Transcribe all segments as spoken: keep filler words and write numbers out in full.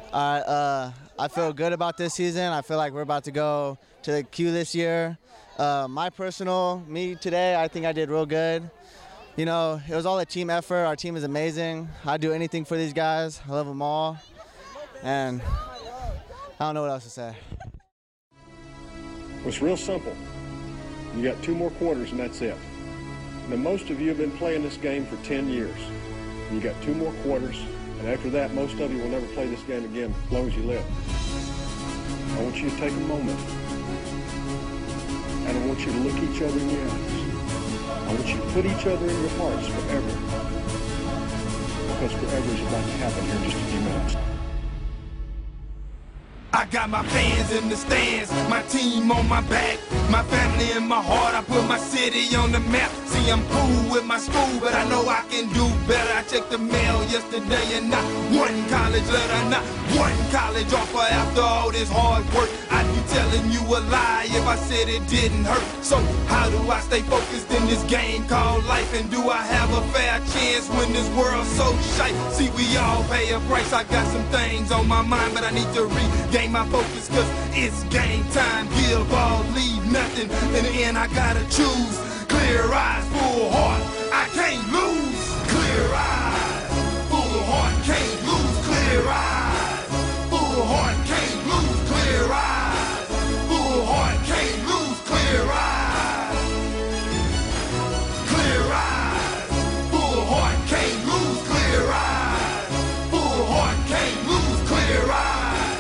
Uh, uh, I feel good about this season. I feel like we're about to go to the Q this year. Uh, my personal, me today, I think I did real good. You know, it was all a team effort. Our team is amazing. I'd do anything for these guys. I love them all. And I don't know what else to say. It's real simple. You got two more quarters and that's it. Now, most of you have been playing this game for ten years. You got two more quarters, and after that, most of you will never play this game again as long as you live. I want you to take a moment, and I want you to look each other in the eyes. I want you to put each other in your hearts forever, because forever is about to happen here in just a few minutes. I got my fans in the stands, my team on my back, my family in my heart. I put my city on the map. See, I'm cool with my school, but I know I can do better. I checked the mail yesterday and not one college letter, not one college offer after all this hard work. I'd be telling you a lie if I said it didn't hurt. So how do I stay focused in this game called life? And do I have a fair chance when this world's so shite? See, we all pay a price. I got some things on my mind, but I need to regain my focus, cause it's game time. Give all, leave nothing. In the end I gotta choose. Clear eyes, full heart, I can't lose. Clear eyes, full heart, can't lose. Clear eyes, full heart, can't lose. Clear eyes, full heart, can't lose. Clear eyes, clear eyes, full heart, can't lose. Clear eyes, full heart, can't lose. Clear eyes.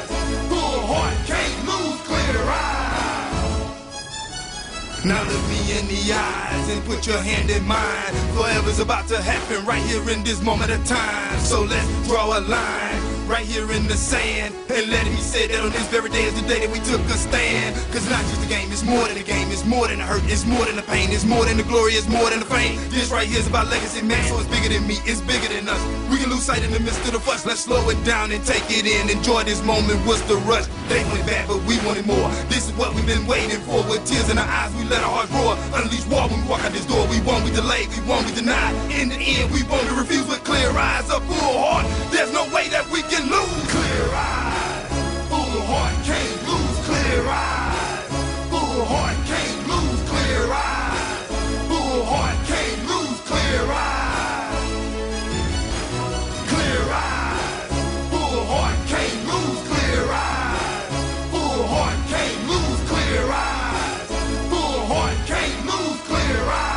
Now look me in the eyes and put your hand in mine. Forever's about to happen right here in this moment of time. So let's draw a line right here in the sand, and let me say that on this very day is the day that we took a stand. Cause not just a game, it's more than a game. It's more than the hurt, it's more than the pain. It's more than the glory, it's more than the fame. This right here is about legacy, man, so it's bigger than me, it's bigger than us. We can lose sight in the midst of the fuss. Let's slow it down and take it in. Enjoy this moment, what's the rush? They went bad, but we wanted more. This is what we've been waiting for. With tears in our eyes, we let our hearts roar. Unleash war when we walk out this door. We won't be delayed, we won't be denied. In the end, we won't be refused. With clear eyes, a full heart, there's no way that we can lose. Clear eyes, full heart, can't lose. Clear eyes, full heart, can't lose. Clear eyes, full heart, can't lose. Clear eyes, clear eyes, full heart, can't lose. Clear eyes, full heart, can't lose. Clear eyes, full heart, can't lose. Clear eyes.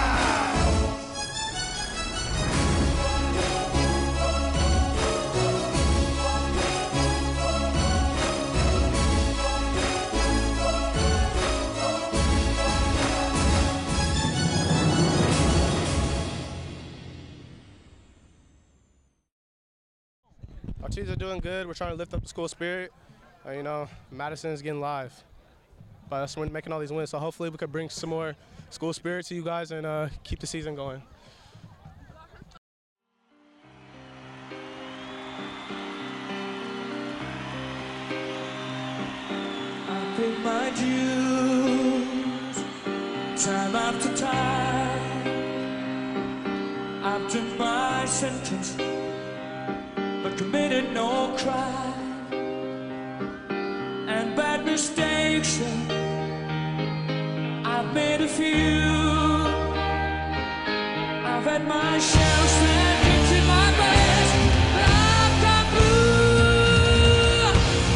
Our teams are doing good. We're trying to lift up the school spirit. Uh, you know, Madison is getting live. But us making all these wins, so hopefully we could bring some more school spirit to you guys and uh, keep the season going. I pay my dues, time after time. I've done my sentence, but committed no crime. And bad mistakes, I've made a few. I've had my share of sand in my breast, I've got blue.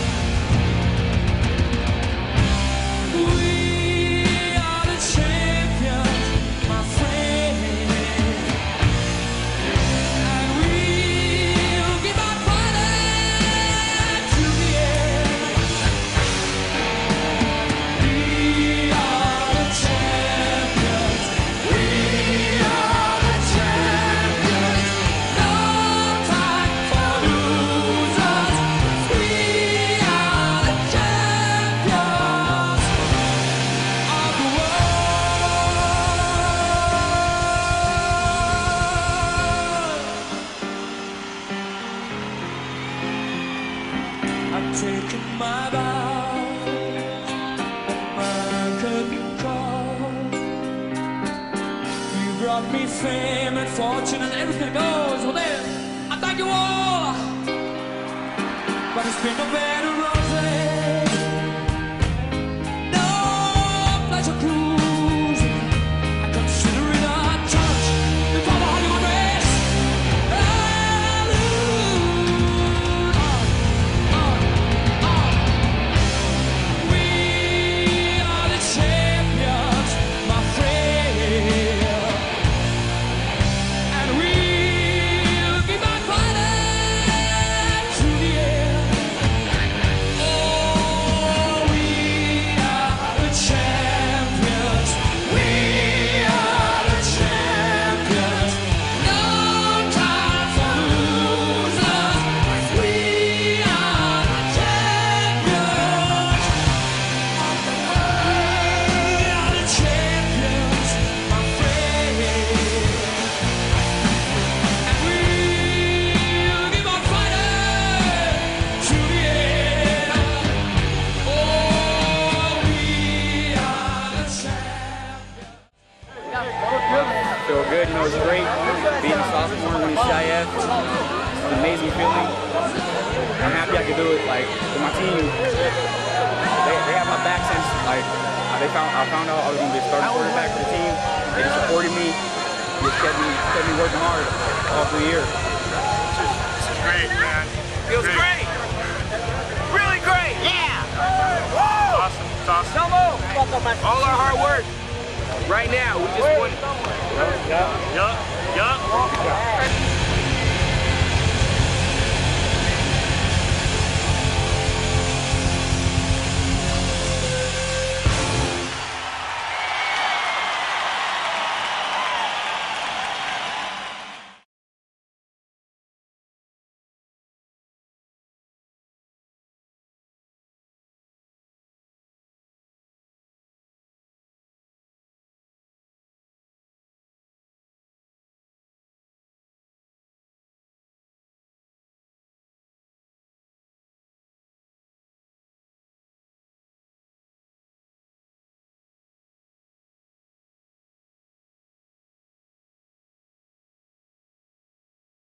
We are the champions, my friend. And we'll give our fight to the end. We are the champions. We are the champions. No time for losers. We are the champions of the world. I've taken my vows, my curtain calls. You brought me fame and fortune and everything that goes. Well then, I thank you all. But it's ain't no bed of roses, no pleasure cruise. I consider it a touch before the Hollywood race. We are the champions, my friend, and we'll keep on fighting to the end. Oh, we are the champions. We are the champions. No time for losers. We are the champions. We are the champions, my friend. And we'll keep on fighting to the end. Oh, we are the champions. Feel good, you know, it's great. Being a sophomore, winning C I F, it's an amazing feeling. I'm happy I could do it. Like, with my team, they, they have my back since, like, they found, I found out I was going to be a starting quarterback for the team. They just supported me, just kept me, kept me working hard all through the year. This is great, man. Feels great. Really great. Yeah. Woo! Awesome. It's awesome. All our hard work. Right now, we just won. Yup. Yup.